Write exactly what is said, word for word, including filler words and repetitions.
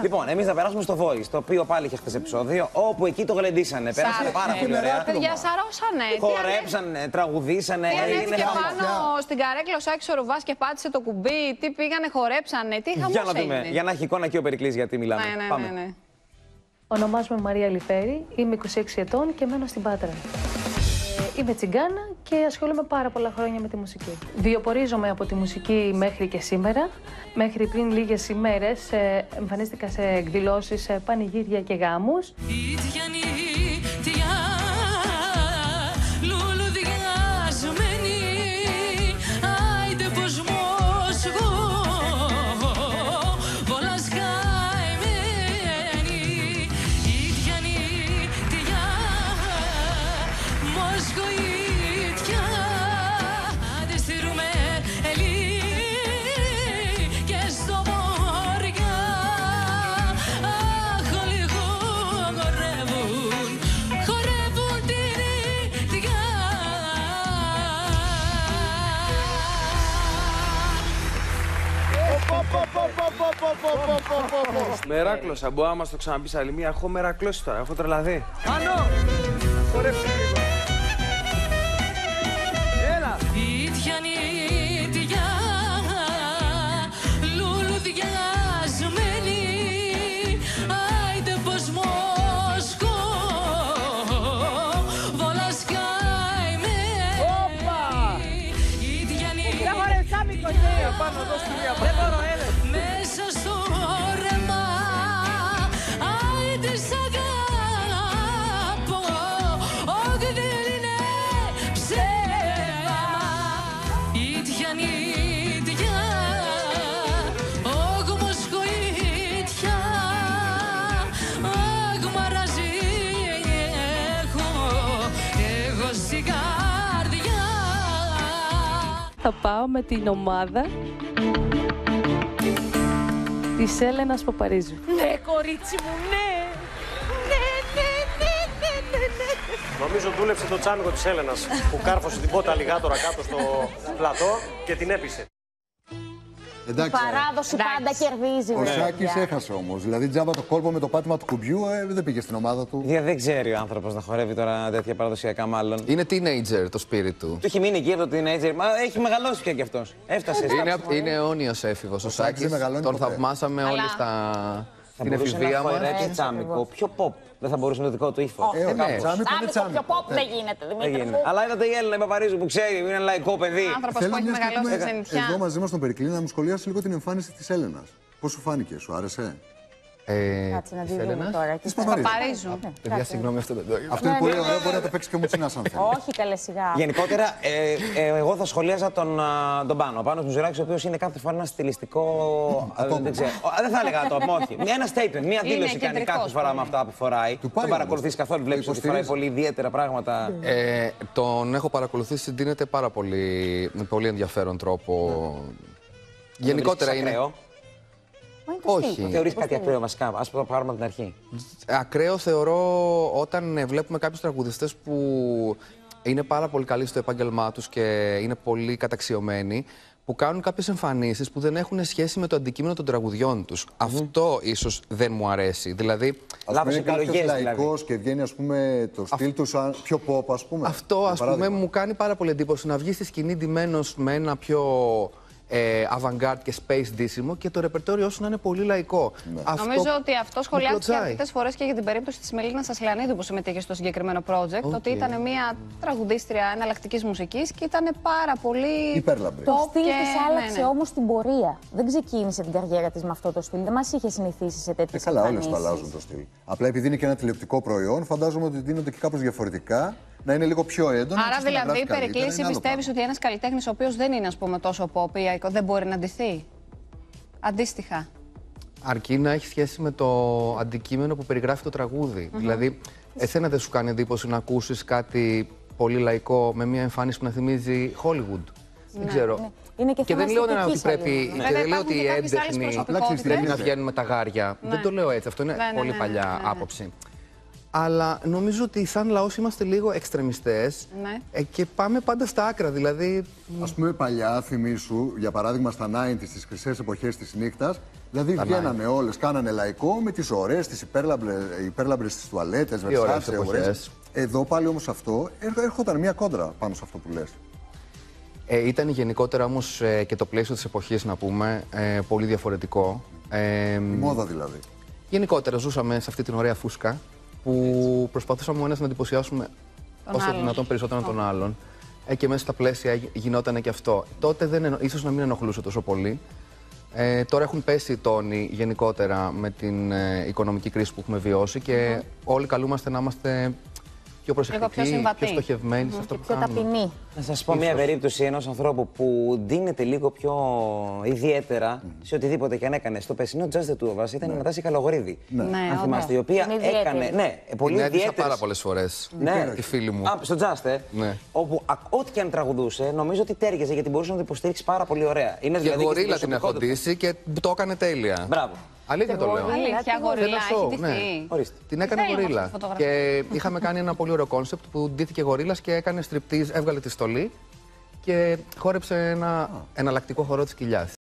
Λοιπόν, εμείς θα περάσουμε στο Voice, το οποίο πάλι είχε χθες επεισόδιο, όπου εκεί το γλεντήσανε. Πέρασανε πάρα πολύ ωραία. Παιδιά, σαρώσανε. Χορέψανε, τραγουδήσανε. Τι ανέβηκε πάνω στην καρέκλα ο Σάκης ο Ρουβάς και πάτησε το κουμπί, τι πήγανε, χορέψανε, τι χαμός Για να δούμε, έγινε. για να έχει εικόνα και ο Περικλής γιατί μιλάμε. Ναι, ναι, Πάμε. ναι, ναι. Ονομάζομαι Μαρία Λιφέρη, είμαι είκοσι έξι ετών και μένω στην Πάτρα. Είμαι τσιγκάνα και ασχολούμαι πάρα πολλά χρόνια με τη μουσική. Βιοπορίζομαι από τη μουσική μέχρι και σήμερα. Μέχρι πριν λίγες ημέρες εμφανίστηκα σε εκδηλώσεις, σε πανηγύρια και γάμους. Μεράκλωσα, μπορεί να μας το ξαναπείς άλλη μία. Έχω μερακλώσει τώρα, έχω τρελαθεί. Άνω! Χορέψε λίγο. Έλα! Πάνω εδώ στη μία δεν μπορώ, έλε. Μέσα στο όρεμα, άιντε σ' αγάπω, όχι δεν είναι ψέμα. Ήτια νήτια, όχι μοσχοήτια, όχι μαραζί έχω, εγώ στην καρδιά. Θα πάω με την ομάδα της Έλενας Παπαρίζου. Ναι, κορίτσι μου, ναι! Ναι, ναι, ναι, ναι, ναι, ναι. Νομίζω δούλεψε το τσάμικο της Έλενας που κάρφωσε την πότα αλιγάτορα κάτω στο πλατό και την έπεισε. Εντάξει, η παράδοση εντάξει. πάντα κερδίζει. ο Σάκης έχασε όμως. Δηλαδή, τζάμπα το κόλπο με το πάτημα του κουμπιού ε, δεν πήγε στην ομάδα του. Για δεν ξέρει ο άνθρωπος να χορεύει τώρα τέτοια παραδοσιακά, μάλλον. Είναι teenager το spirit του. Του έχει μείνει εκεί από το teenager, μα έχει μεγαλώσει πια κι αυτός. Έφτασε. Είναι, είναι αιώνιος έφηβος ο Σάκης. Τον θαυμάσαμε όλοι στα... στην εφηβεία μας. Θα μπορούσε να τσάμικο, πιο pop. Δεν θα μπορούσε να το δικό του ύφος. Ε, ναι, Τσάμικο τσάμικο, πιο pop δεν γίνεται, Δημήτρη μου. Αλλά είδατε η Έλληνα η Παπαρίζου που ξέρει, είναι ένα λαϊκό παιδί. Άνθρωπος που έχει μεγαλώσει στην ξενιτιά. εδώ μαζί μας τον Περικλή να μου σχολιάσει λίγο την εμφάνιση της Έλενας. Πώς σου φάνηκε, σου άρεσε? Ε, Κάτσε να τη της δούμε Έλενας. τώρα. Της Παπαρίζου. Παιδιά, συγγνώμη, αυτό δεν το είδα. Αυτό είναι πολύ ωραίο, μπορεί να το παίξει και ο Μουτσινάς αν θέλει. Όχι, καλέ σιγά. Γενικότερα, ε, ε, εγώ θα σχολίαζα τον, α, τον Πάνο. Ο Πάνος Μουζουράκης, ο οποίος είναι κάθε φορά ένα στιλιστικό. α, δεν ξέρω. Α, δεν θα έλεγα το όχι. Ένα statement, μια δήλωση κάνει κάθε φορά με αυτά που φοράει. Του Τον πάει παρακολουθείς καθόλου, βλέπεις ότι φοράει πολύ ιδιαίτερα πράγματα. Ε, τον έχω παρακολουθήσει, συντείνεται πάρα πολύ, με πολύ ενδιαφέρον τρόπο. Γενικότερα είναι. Ακραίο. Όχι. Θεωρείς κάτι ακραίο βασικά, ας το πάρουμε από την αρχή. Ακραίο θεωρώ όταν ε, βλέπουμε κάποιους τραγουδιστές που είναι πάρα πολύ καλοί στο επάγγελμά τους και είναι πολύ καταξιωμένοι, που κάνουν κάποιες εμφανίσεις που δεν έχουν σχέση με το αντικείμενο των τραγουδιών τους. Mm-hmm. Αυτό ίσως δεν μου αρέσει. Δηλαδή, ας πούμε, είναι κάποιος λαϊκός και βγαίνει, ας πούμε, το στυλ αυτό... του σαν πιο pop, ας πούμε. Αυτό, ας πούμε, μου κάνει πάρα πολύ εντύπωση να βγει στη σκηνή ντυμένος με ένα πιο ε, avant-garde και space ντύσιμο και το ρεπερτόριό σου να είναι πολύ λαϊκό. Ναι. Αυτό νομίζω ότι αυτό σχολιάστηκε αρκετές φορές και για την περίπτωση της Μελίνας Ασλανίδου που συμμετείχε στο συγκεκριμένο project. Okay. Ότι ήταν μια τραγουδίστρια εναλλακτικής μουσικής και ήταν πάρα πολύ. Υπέρλαμπρη. Το στυλ και... της άλλαξε ναι, ναι. όμως την πορεία. Δεν ξεκίνησε την καριέρα της με αυτό το στυλ. Δεν μας είχε συνηθίσει σε τέτοιες ε, καλά, εμφανίσεις. όλες το αλλάζουν το στυλ. Απλά επειδή είναι και ένα τηλεοπτικό προϊόν, φαντάζομαι ότι δίνονται και κάπως διαφορετικά. Να είναι λίγο πιο έντονο. Άρα, δηλαδή, Περικλή, πιστεύεις ότι ένας καλλιτέχνης ο οποίος δεν είναι, ας πούμε, τόσο pop ή δεν μπορεί να ντυθεί? Αντίστοιχα. Αρκεί να έχει σχέση με το αντικείμενο που περιγράφει το τραγούδι. Mm-hmm. Δηλαδή, εσένα δεν σου κάνει εντύπωση να ακούσεις κάτι πολύ λαϊκό με μια εμφάνιση που να θυμίζει Hollywood? Ναι. Δεν ξέρω. Ναι. Είναι και, και δεν λέω ότι πρέπει, ναι. και δεν λέω ότι οι έντεχνοι πρέπει να βγαίνουν με τα γάρια. Ναι. Δεν το λέω έτσι. Αυτό είναι ναι, ναι, πολύ ναι, παλιά ναι, ναι, ναι. άποψη. Αλλά νομίζω ότι σαν λαός είμαστε λίγο εξτρεμιστές ναι. ε, και πάμε πάντα στα άκρα. Δηλαδή... Ας πούμε, παλιά, θυμίσου, για παράδειγμα στα ενενήντα, στις χρυσές εποχές της νύχτας, Δηλαδή βγαίνανε όλες, κάνανε λαϊκό με τις ωραίες, τις υπέρλαμπρες τις τουαλέτες, Versace, ωραίες. Εδώ πάλι όμως αυτό έρχονταν μια κόντρα πάνω σε αυτό που λες. Ε, ήταν γενικότερα όμως ε, και το πλαίσιο της εποχής, να πούμε, ε, πολύ διαφορετικό. Ε, Η μόδα δηλαδή. Γενικότερα ζούσαμε σε αυτή την ωραία φούσκα που προσπαθούσαμε ο ένας να εντυπωσιάσουμε όσο δυνατόν περισσότερο oh. τον άλλον. Ε, και μέσα στα πλαίσια γινόταν και αυτό. Τότε δεν ενο... ίσως να μην ενοχλούσε τόσο πολύ. Ε, τώρα έχουν πέσει οι τόνοι γενικότερα με την ε, οικονομική κρίση που έχουμε βιώσει και mm-hmm. όλοι καλούμαστε να είμαστε πιο προσεκτικοί, πιο, πιο στοχευμένοι mm-hmm. σε αυτό και που πιο κάνουμε. ταπεινοί. Να σας πω μια περίπτωση ενός ανθρώπου που δίνεται λίγο πιο ιδιαίτερα mm. σε οτιδήποτε και αν έκανε. Στο περσινό Just the Two of Us ήταν ναι. η Νατάσια Καλογορίδη. Ναι. Ναι, αν θυμάστε, η οποία έκανε. Ναι, πολύ ιδιαίτερη. πάρα πολλές φορές. Ναι, τη φίλη μου. Α, στο Just, ε, ναι. όπου ό,τι και αν τραγουδούσε, νομίζω ότι τέριαζε γιατί μπορούσε να το υποστηρίξει πάρα πολύ ωραία. Είναι και δηλαδή γορίλα την έχω ντύσει και το έκανε τέλεια. Μπράβο. Αλήθεια το λέω. Αλήθεια, γορίλα, έχει ντυθεί. Την έκανε γορίλα. Και είχαμε κάνει ένα πολύ ωραίο κόνσεπτ που ντύθηκε γορίλας και έκανε στριπτίζ, έβγαλε τη στολή και χόρεψε ένα εναλλακτικό χορό της κοιλιάς.